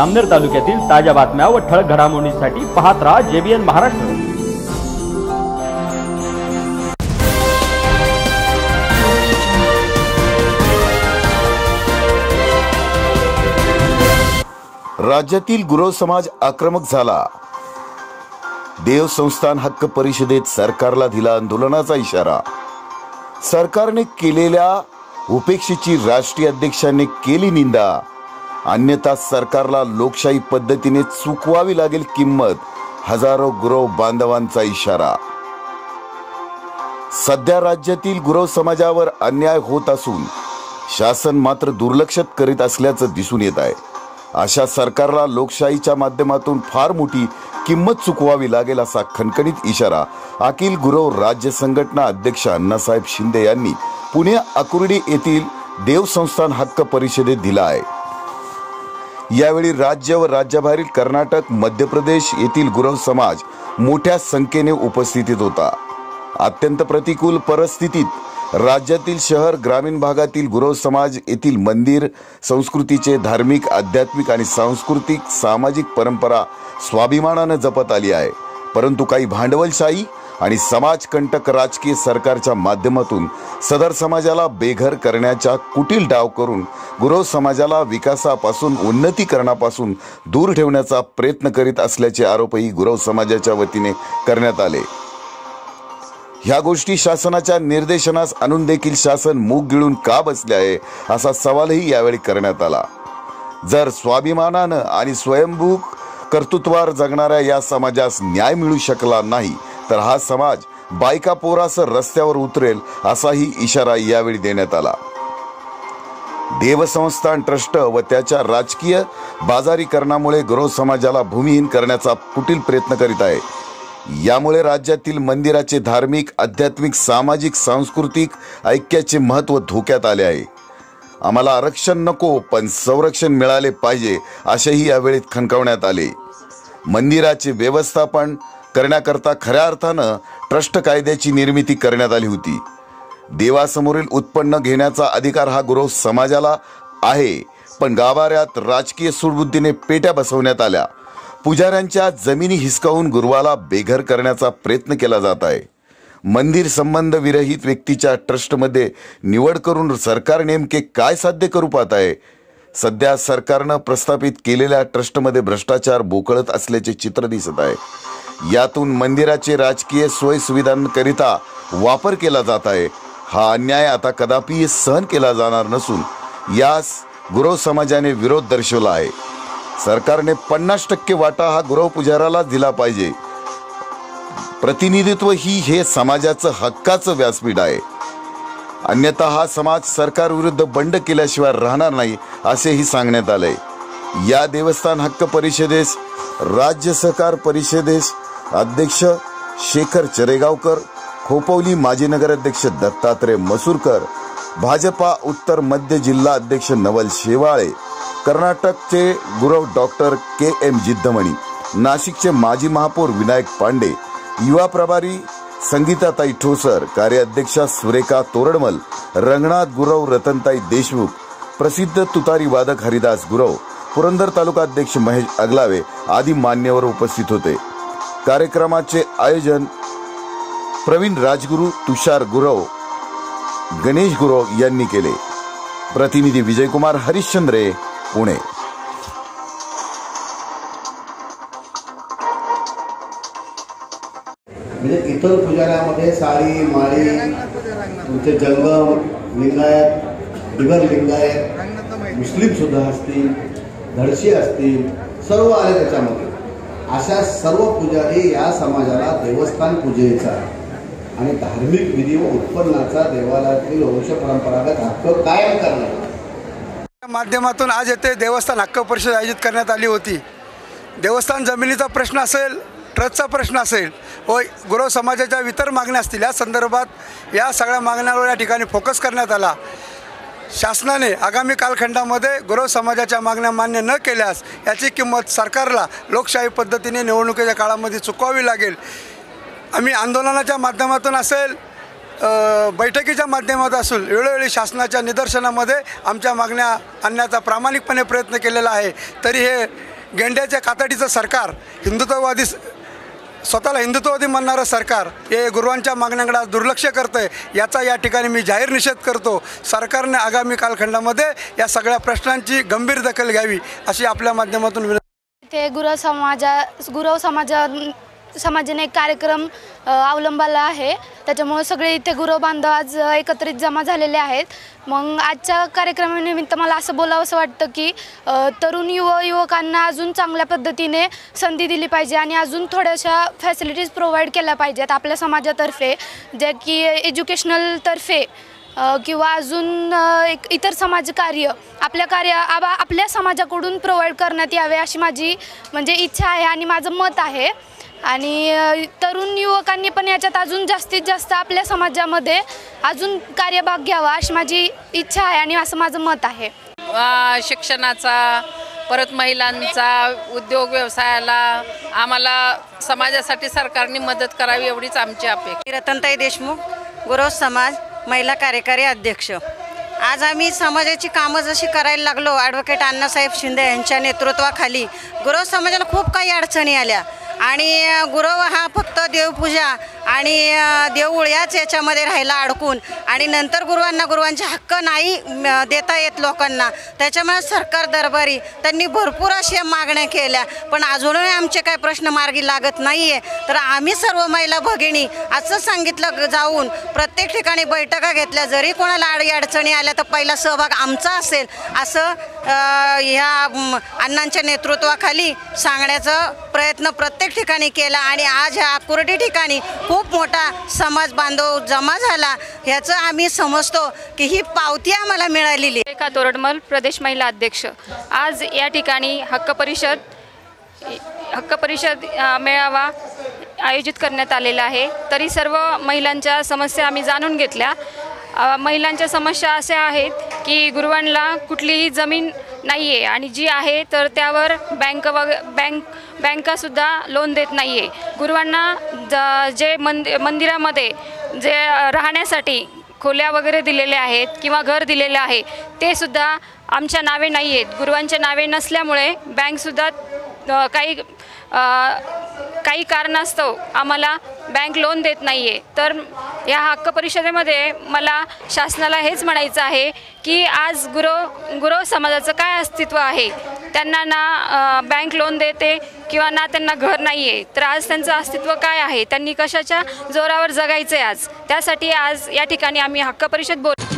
जामनेर तालुक्यातील ताज्या बातम्या व ठळक घडामोडींसाठी पाहत राहा JBN महाराष्ट्र। राज्यातील गुरव समाज आक्रमक झाला। देव संस्थान हक्क परिषदेत सरकारला दिला आंदोलनाचा इशारा। सरकारने केलेल्या उपेक्षेची राष्ट्रीय अध्यक्षांनी केली निंदा। अन्यथा सरकारला लोकशाही पद्धतीने चुकवावी लागेल किंमत, हजारो गुरव बांधवांचा इशारा। सध्या राज्यातील गुरव समाजावर अन्याय होत असून शासन मात्र दुर्लक्ष करीत असल्याचं दिसून येत आहे। अशा सरकारला लोकशाहीच्या माध्यमातून फार मोठी किंमत चुकवावी लागेल असा खणखणीत इशारा अखिल गुरव राज्य संघटना अध्यक्ष अण्णासाहेब शिंदे यांनी पुणे आकुर्डी येथील देव संस्थान हक्क परिषदेत दिला आहे। यावेळी राज्य व राज्याबाहेरील कर्नाटक, मध्य प्रदेश येथील गुरव समाज मोठ्या संख्येने उपस्थितीत होता। अत्यंत प्रतिकूल परिस्थितीत राज्यातील शहर ग्रामीण भागातील गुरव समाज येथील मंदिर संस्कृतीचे धार्मिक, आध्यात्मिक आणि सांस्कृतिक सामाजिक परंपरा स्वाभिमानाने जपत आली आहे। परंतु काही भांडवलशाही आणि समाजकंटक राजकीय सरकारच्या माध्यमातून सदर समाजाला बेघर करण्याचा कुटील डाव करून गुरव समाजाला विकासापासून, उन्नतीकरणापासून दूर ठेवण्याचा प्रयत्न करीत असल्याचे आरोपही गुरव समाजाच्या वतीने करण्यात आले। ह्या गोष्टी शासनाच्या निर्देशनास आणून देखील शासन मूग गिळून का बसले आहे असा सवालही यावेळी करण्यात आला। जर स्वाभिमानानं आणि स्वयंभू कर्तृत्वावर जगणाऱ्या या समाजास न्याय मिळू शकला नाही तर हा समाज बायका पोरासह रस्त्यावर उतरेल असाही इशारा यावेळी देण्यात आला। देवसंस्थान ट्रस्ट व त्याच्या राजकीय बाजारीकरणामुळे गुरव समाजाला भूमिहीन करण्याचा कुटील प्रयत्न करीत आहे। यामुळे राज्यातील मंदिराचे धार्मिक, आध्यात्मिक, सामाजिक, सांस्कृतिक ऐक्याचे महत्त्व धोक्यात आले आहे। आम्हाला आरक्षण नको पण संरक्षण मिळाले पाहिजे असेही यावेळी खणकावण्यात आले। मंदिराचे व्यवस्थापन करण्याकरता खऱ्या अर्थानं ट्रस्ट कायद्याची निर्मिती करण्यात आली होती। देवासमोरील उत्पन्न घेण्याचा अधिकार हा गुरव समाजाला आहे, पण गाभाऱ्यात राजकीय सूडबुद्धीने पेट्या बसवण्यात आल्या। पुजाऱ्यांच्या जमिनी हिसकावून गुरुवाला बेघर करण्याचा प्रयत्न केला जात आहे। मंदिर संबंध विरहित व्यक्तीच्या ट्रस्टमध्ये निवड करून सरकार नेमके काय साध्य करू पाहत आहे? सध्या सरकारनं प्रस्थापित केलेल्या ट्रस्टमध्ये भ्रष्टाचार बोकळत असल्याचे चित्र दिसत आहे। यातून मंदिराचे राजकीय सोयीसुविधांकरिता वापर केला जात आहे। हा अन्याय आता कदापि सहन केला जाणार नसून यास गुरव समाजाने विरोध दर्शवला आहे। सरकारने 50% वाटा हा गुरव पुजाराला दिला पाहिजे। प्रतिनिधित्व ही हे समाजाचं हक्काचं व्यासपीठ आहे। अन्यथा हा समाज सरकार विरुद्ध बंड केल्याशिवाय राहणार नाही असेही सांगण्यात आले। या देवस्थान हक्क परिषदेस राज्य सहकार परिषदेस अध्यक्ष शेखर चरेगावकर, खोपोली माजी नगराध्यक्ष दत्तात्रय मसूरकर, भाजपा उत्तर मध्य जिल्हा अध्यक्ष नवल शेवाळे, कर्नाटकचे गुरव डॉक्टर KM जिद्दमणी, नाशिकचे माजी महापौर विनायक पांडे, युवा प्रभारी संगीताताई ठोसर, कार्याध्यक्षा सुरेखा तोरडमल, रंगनाथ गुरव रतनताई देशमुख, प्रसिद्ध तुतारी वादक हरिदास गुरव, पुरंदर तालुका अध्यक्ष महेश अगलावे आदी मान्यवर उपस्थित होते। कार्यक्रमाचे आयोजन प्रवीण राजगुरू, तुषार गुरव, गणेश गुरव यांनी केले। प्रतिनिधी विजयकुमार हरिश्चंद्रे, पुणे। म्हणजे इतर पुजाऱ्यामध्ये साडी, माळी, तुमचे जंगम, लिंगायत, बिगर लिंगायत, मुस्लिम सुद्धा असतील, धडशी असतील, सर्व आले त्याच्यामध्ये। अशा सर्व पुजारी या समाजाला देवस्थान पूजेचा आणि धार्मिक विधी व उत्पन्नाचा देवालयातील वंश परंपरागत हक्क कायम करण्याच्या माध्यमातून आज येथे देवस्थान हक्क परिषद आयोजित करण्यात आली होती। देवस्थान जमिनीचा प्रश्न असेल, ट्रस्टचा प्रश्न असेल व गुरव समाजाच्या इतर मागण्या असतील, या संदर्भात या सगळ्या मागण्यांवर या ठिकाणी फोकस करण्यात आला। शासनाने आगामी कालखंडामध्ये गुरव समाजाच्या मागण्या मान्य न केल्यास याची किंमत सरकारला लोकशाही पद्धतीने निवडणुकीच्या काळामध्ये चुकवावी लागेल। आम्ही आंदोलनाच्या माध्यमातून असेल बैठकीच्या माध्यमात असून वेळोवेळी शासनाच्या निदर्शनामध्ये आमच्या मागण्या आणण्याचा प्रामाणिकपणे प्रयत्न केलेला आहे, तरी हे गेंड्याच्या कातडीचं सरकार, हिंदुत्ववादी स्वतःला हिंदुत्ववादी म्हणणारं सरकार हे गुरुवांच्या मागण्यांकडे दुर्लक्ष करतं आहे, याचा या ठिकाणी मी जाहीर निषेध करतो। सरकारने आगामी कालखंडामध्ये या सगळ्या प्रश्नांची गंभीर दखल घ्यावी अशी आपल्या माध्यमातून विनंती। ते गुरव समाजाने एक कार्यक्रम अवलंबला आहे, त्याच्यामुळे सगळे इथे गुरव बांधव आज एकत्रित जमा झालेले आहेत। मग आजच्या कार्यक्रमानिमित्त मला असं बोलावंसं वाटतं की तरुण युवकांना अजून चांगल्या पद्धतीने संधी दिली पाहिजे आणि अजून थोड्याशा फॅसिलिटीज प्रोव्हाइड केल्या पाहिजेत आपल्या समाजातर्फे, जे की एज्युकेशनलतर्फे किंवा अजून इतर समाजकार्य आपल्या समाजाकडून प्रोव्हाइड करण्यात यावे अशी माझी म्हणजे इच्छा आहे आणि माझं मत आहे। आणि तरुण युवकांनी पण याच्यात अजून जास्तीत जास्त आपल्या समाजामध्ये अजून कार्यभाग घ्यावा अशी माझी इच्छा आहे आणि असं माझं मत आहे। शिक्षणाचा, परत महिलांचा, उद्योग व्यवसायाला आम्हाला समाजासाठी सरकारने मदत करावी एवढीच आमची अपेक्षा। रतनताई देशमुख, गुरव समाज महिला कार्यकारी अध्यक्ष। आज आम्ही समाजाची कामं जशी करायला लागलो ॲडव्होकेट अण्णासाहेब शिंदे यांच्या नेतृत्वाखाली गुरव समाजाला खूप काही अडचणी आल्या आणि गुरव हा फक्त देवपूजा आणि देऊळ याच्यामध्ये राहिला अडकून आणि नंतर गुरुवांचे हक्क नाही देता येत लोकांना, त्याच्यामुळे सरकार दरबारी त्यांनी भरपूर अशा मागण्या केल्या, पण अजूनही आमचे काही प्रश्न मार्गी लागत नाही आहे। तर आम्ही सर्व महिला भगिनी असं सांगितलं जाऊन प्रत्येक ठिकाणी बैठका घेतल्या, जरी कोणाला अडचणी आल्या तर पहिला सहभाग आमचा असेल असं ह्या अण्णांच्या नेतृत्वाखाली सांगण्याचा प्रयत्न प्रत्येक ठिकाणी केला आणि आज ह्या कुर्डी ठिकाणी खूप मोठा समाज बांधव जमा झाला, ह्याचं आम्ही समजतो की ही पावती आम्हाला मिळालेली। रेखा तोरडमल, प्रदेश महिला अध्यक्ष। आज या ठिकाणी हक्क परिषद मेळावा आयोजित करण्यात आलेला आहे, तरी सर्व महिलांच्या समस्या आम्ही जाणून घेतल्या। महिलांच्या समस्या अशा आहेत की गुरुवांना कुठलीही जमीन नाही आहे आणि जी आहे तर त्यावर बँकासुद्धा लोन देत नाही आहे। गुरुवांना जे मंदिरामध्ये जे राहण्यासाठी खोल्या वगैरे दिलेल्या आहेत किंवा घर दिलेले आहे ते सुद्धा आमच्या नावे नाही आहेत। गुरुवांच्या नावे नसल्यामुळे बँकसुद्धा काही कारणास्तव आम्हाला बँक लोन देत नाही आहे। तर या हक्क परिषदेमध्ये मला शासनाला हेच म्हणायचं आहे की आज गुरव समाजाचं काय अस्तित्व आहे, त्यांना ना बँक लोन देते किंवा ना त्यांना घर नाही आहे, तर आज त्यांचं अस्तित्व काय आहे, त्यांनी कशाच्या जोरावर जगायचं आहे आज, त्यासाठी आज या ठिकाणी आम्ही हक्क परिषद